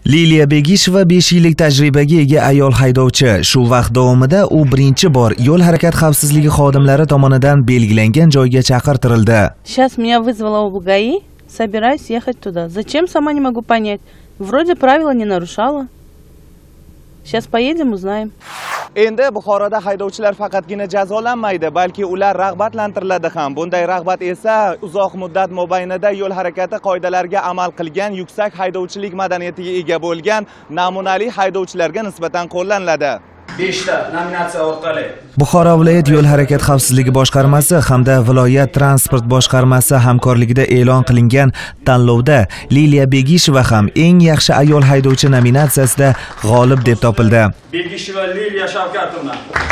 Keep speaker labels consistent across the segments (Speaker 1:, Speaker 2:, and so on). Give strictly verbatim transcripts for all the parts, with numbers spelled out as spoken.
Speaker 1: Liliya Begisheva besh yillik tajribaga ega ayol haydovchi. Shu vaqt davomida u birinchi bor yo'l harakat xavfsizligi xodimlari tomonidan belgilangan joyga chaqirtirildi.
Speaker 2: Сейчас меня вызвала УГАИ, собираюсь ехать туда. Зачем, сама не могу понять. Вроде правила не нарушала. Сейчас поедем, узнаем.
Speaker 3: Endi Buxoroda haydovchilar faqatgina jazolanmaydi, balki ular rag'batlantiriladi ham. Bunday rag'bat esa uzoq muddat mobaynida yo'l harakati qoidalariga amal qilgan, yuksak haydovchilik madaniyatiga ega bo'lgan namunali haydovchilarga nisbatan qo'llaniladi.
Speaker 4: beshta nominatsiya orqali
Speaker 1: Buxoro viloyat yo'l harakat xavfsizligi boshqarmasi hamda viloyat transport boshqarmasi hamkorligida e'lon qilingan tanlovda Liliya Begisheva ham eng yaxshi ayol haydovchi nominatsiyasida g'olib deb topildi.
Speaker 4: Begisheva Liliya Shavkatovna.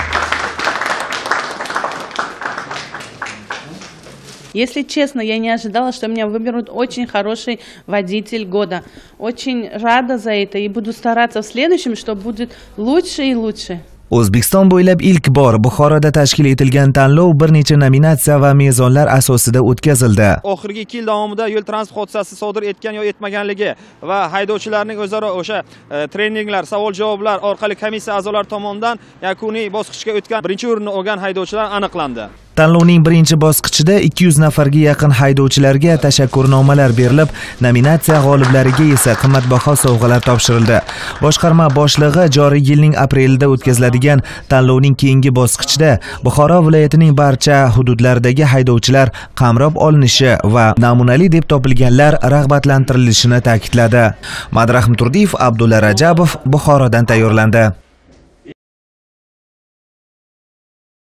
Speaker 2: Если честно, я не ожидала, что меня выберут очень хороший водитель года. Очень рада за это и буду стараться в следующем, что будет лучше и лучше.
Speaker 1: O'zbekiston bo'ylab ilk bor Buxoroda tashkil etilgan tanlov bir necha nominatsiya va mezonlar asosida o'tkazildi.
Speaker 5: Oxirgi ikki yil davomida yo'l transport hodisasi sodir etgan yoki etmaganligi va haydovchilarning o'zaro o'sha treninglar, savol-javoblar orqali komissiya a'zolari tomonidan yakuniy bosqichga o'tgan birinchi o'rinni olgan haydovchilar aniqlandi.
Speaker 1: Tanlovning birinchi bosqichida ikki yuz nafarga yaqin haydovchilarga tashakkurnomalar berilib, nominatsiya g'oliblariga esa qimmatbaho sovg'alar topshirildi. Boshqarma boshlig'i joriy yilning aprelida o'tkaziladigan tanlovning keyingi bosqichida Buxoro viloyatining barcha hududlaridagi haydovchilar qamrab olinishi va namunali deb topilganlar rag'batlantirilishini ta'kidladi. Madrahim Turdiyev, Abdulla Rajabov Buxorodan tayyorlandi.